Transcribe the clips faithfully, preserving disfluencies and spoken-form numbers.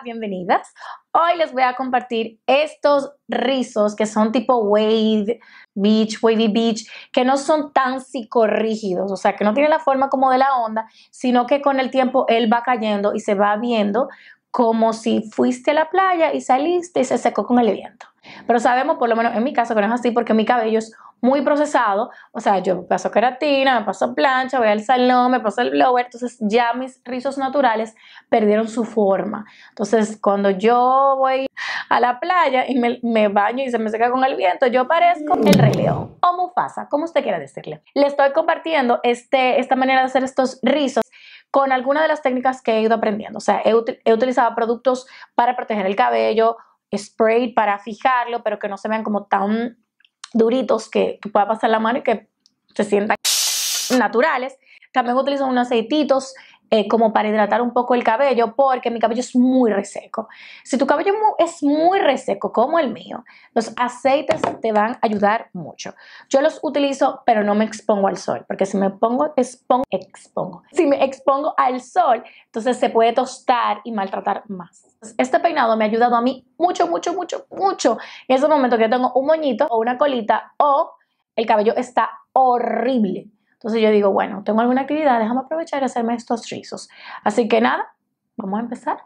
bienvenidas. Hoy les voy a compartir estos rizos que son tipo wave beach, wavy beach, que no son tan psicorrígidos, o sea, que no tienen la forma como de la onda, sino que con el tiempo él va cayendo y se va viendo como si fuiste a la playa y saliste y se secó con el viento. Pero sabemos, por lo menos en mi caso, que no es así porque mi cabello es muy procesado. O sea, yo me paso queratina, me paso plancha, voy al salón, me paso el blower. Entonces ya mis rizos naturales perdieron su forma. Entonces cuando yo voy a la playa y me, me baño y se me seca con el viento, yo parezco el Rey León o Mufasa, como usted quiera decirle. Le estoy compartiendo este, esta manera de hacer estos rizos con algunas de las técnicas que he ido aprendiendo. O sea, he, he utilizado productos para proteger el cabello, spray para fijarlo, pero que no se vean como tan duritos, que, que pueda pasar la mano y que se sientan naturales. También utilizo unos aceititos eh, como para hidratar un poco el cabello, porque mi cabello es muy reseco. Si tu cabello es muy reseco como el mío, los aceites te van a ayudar mucho. Yo los utilizo, pero no me expongo al sol, porque si me pongo, expongo, expongo. Si me expongo al sol, entonces se puede tostar y maltratar más. Este peinado me ha ayudado a mí mucho, mucho, mucho, mucho. En ese momento que yo tengo un moñito o una colita o el cabello está horrible. Entonces yo digo, bueno, tengo alguna actividad, déjame aprovechar y hacerme estos rizos. Así que nada, vamos a empezar.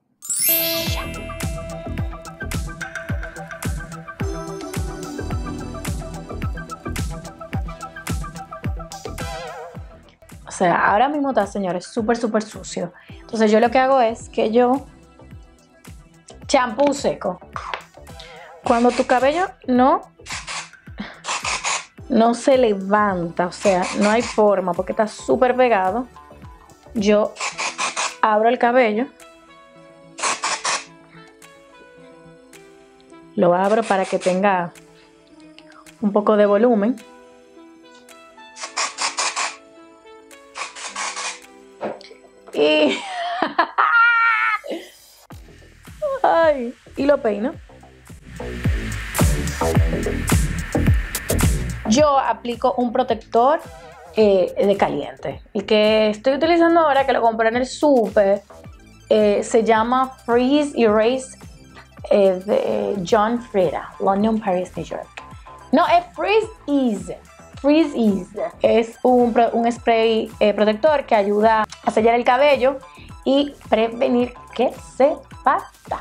O sea, ahora mismo está, señores, súper, súper sucio. Entonces yo lo que hago es que yo... champú seco. Cuando tu cabello no... no se levanta, o sea, no hay forma porque está súper pegado, yo abro el cabello, lo abro para que tenga un poco de volumen y ay, y lo peino. Yo aplico un protector eh, de caliente. El que estoy utilizando ahora, que lo compré en el súper, eh, se llama Freeze Erase eh, de John Frieda, London, Paris, New York. No, es Freeze Ease. Freeze Ease es un, un spray eh, protector que ayuda a sellar el cabello y prevenir que se parta.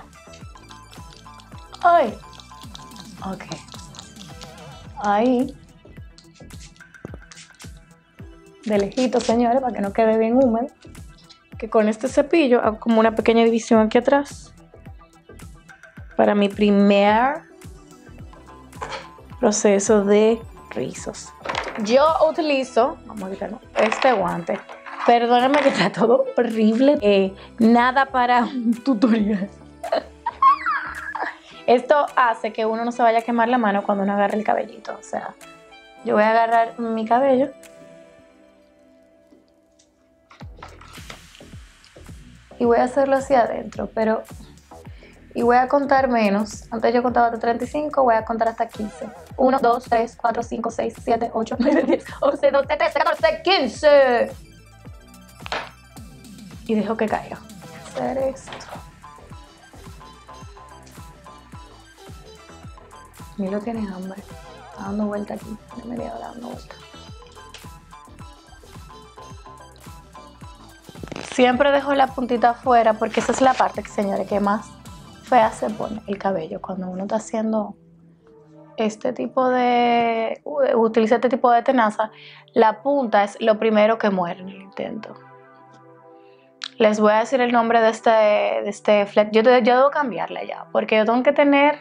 Ay, ok. Ahí. De lejito, señores, para que no quede bien húmedo, que con este cepillo hago como una pequeña división aquí atrás para mi primer proceso de rizos. Yo utilizo, vamos a quitarnos este guante, perdóname que está todo horrible, eh, nada para un tutorial. Esto hace que uno no se vaya a quemar la mano cuando uno agarre el cabellito. O sea, yo voy a agarrar mi cabello y voy a hacerlo hacia adentro, pero y voy a contar menos. Antes yo contaba hasta treinta y cinco, voy a contar hasta quince. uno, dos, tres, cuatro, cinco, seis, siete, ocho, nueve, diez, once, doce, trece, catorce, quince. Y dejo que caiga. Hacer esto. Mira, tienes hambre. Está dando vuelta aquí. De media hora dando vuelta. Siempre dejo la puntita afuera porque esa es la parte, señores, que más fea se pone el cabello cuando uno está haciendo este tipo de... utiliza este tipo de tenaza. La punta es lo primero que muere en el intento. Les voy a decir el nombre de este, de este flex. Yo, yo debo cambiarla ya porque yo tengo que tener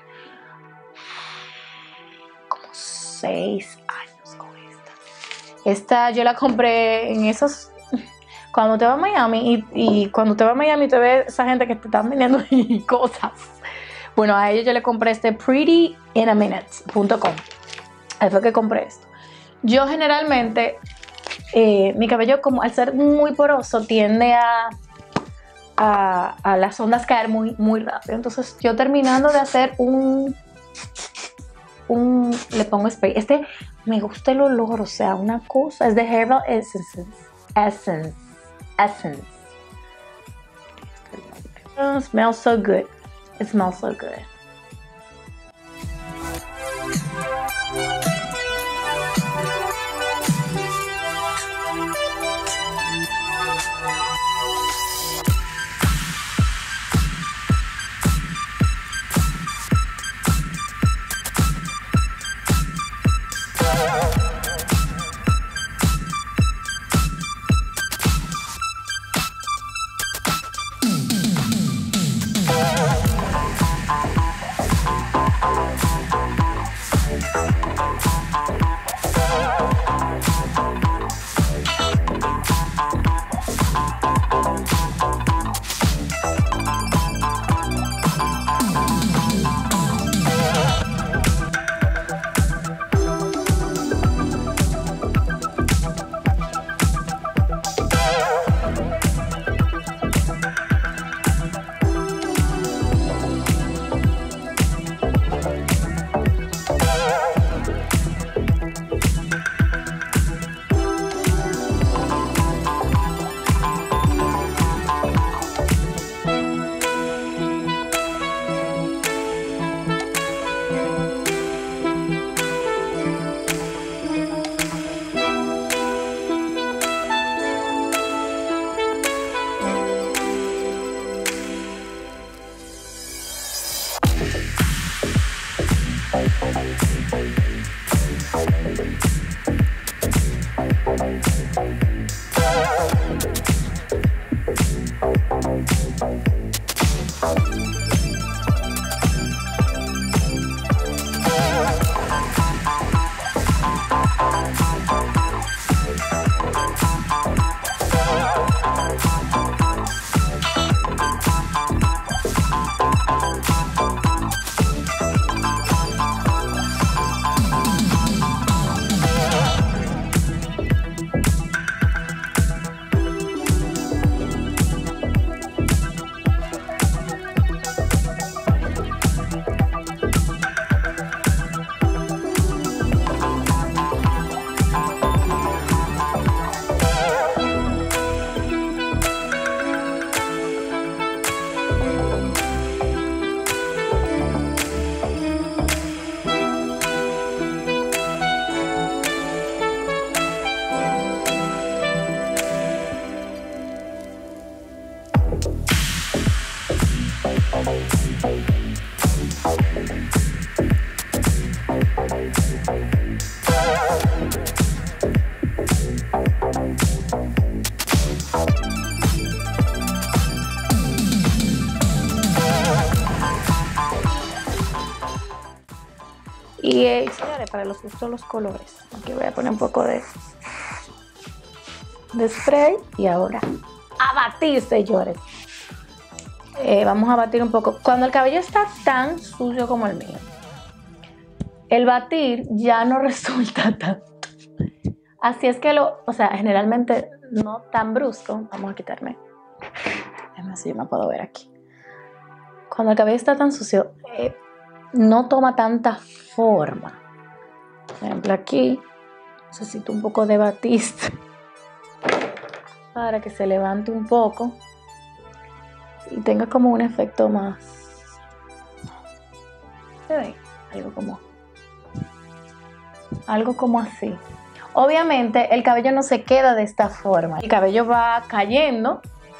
como seis años con esta. Esta yo la compré en esos... Cuando te vas a Miami y, y cuando te vas a Miami te ves esa gente que te están vendiendo cosas. Bueno, a ellos yo le compré este pretty in a minute punto com. Ahí fue que compré esto. Yo generalmente, eh, mi cabello como al ser muy poroso tiende a, a, a las ondas caer muy, muy rápido. Entonces yo terminando de hacer un, un, le pongo spray. Este me gusta el olor, o sea, una cosa, es de Herbal Essences. Essence. Essence. Oh, it smells so good. It smells so good. Y eh, señores, para los gustos los colores, aquí voy a poner un poco de, de spray y ahora a batir, señores. Eh, vamos a batir un poco. Cuando el cabello está tan sucio como el mío, el batir ya no resulta tanto. Así es que lo, o sea, generalmente no tan brusco. Vamos a quitarme. Déjame ver si yo me puedo ver aquí. Cuando el cabello está tan sucio, eh, no toma tanta forma. Por ejemplo, aquí necesito un poco de batiste para que se levante un poco y tenga como un efecto más. ¿Se ve? Algo como, algo como así. Obviamente el cabello no se queda de esta forma. El cabello va cayendo,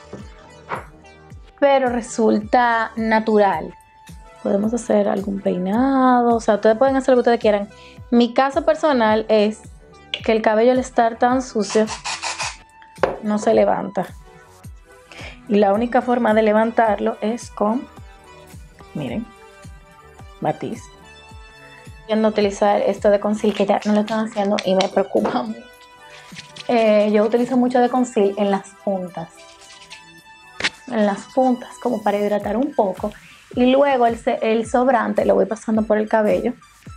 pero resulta natural. Podemos hacer algún peinado, o sea, ustedes pueden hacer lo que ustedes quieran. Mi caso personal es que el cabello al estar tan sucio no se levanta. Y la única forma de levantarlo es con, miren, batiz. Voy a utilizar esto de conceal que ya no lo están haciendo y me preocupa mucho. Eh, yo utilizo mucho de conceal en las puntas. En las puntas, como para hidratar un poco. Y luego el, el sobrante lo voy pasando por el cabello.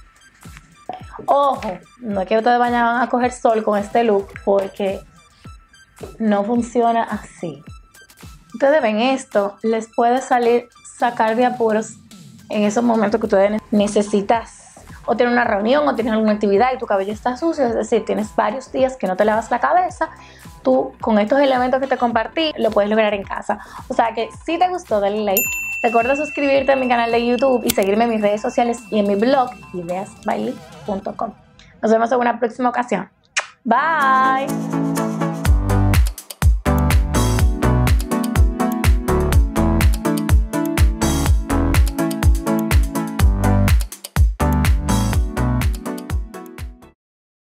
Ojo, no es que ustedes vayan a coger sol con este look porque no funciona así. Ustedes ven esto, les puede salir, sacar de apuros en esos momentos que ustedes necesitan. o tienes una reunión o tienes alguna actividad y tu cabello está sucio, es decir, tienes varios días que no te lavas la cabeza, tú con estos elementos que te compartí lo puedes lograr en casa. O sea que si te gustó, dale like. Recuerda suscribirte a mi canal de YouTube y seguirme en mis redes sociales y en mi blog ideas bailey punto com. Nos vemos en una próxima ocasión. Bye.